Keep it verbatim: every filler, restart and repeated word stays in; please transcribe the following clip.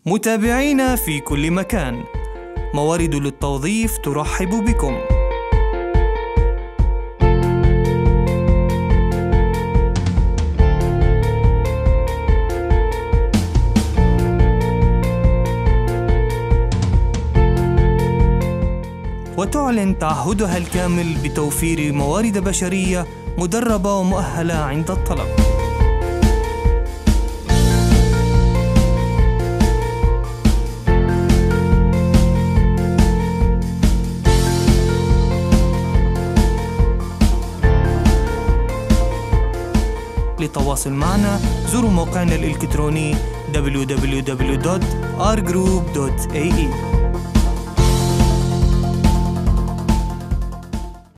متابعينا في كل مكان، موارد للتوظيف ترحب بكم. وتعلن تعهدها الكامل بتوفير موارد بشرية مدربة ومؤهلة عند الطلب. للتواصل معنا زوروا موقعنا الإلكتروني دبليو دبليو دبليو دوت آر جروب دوت إيه إي.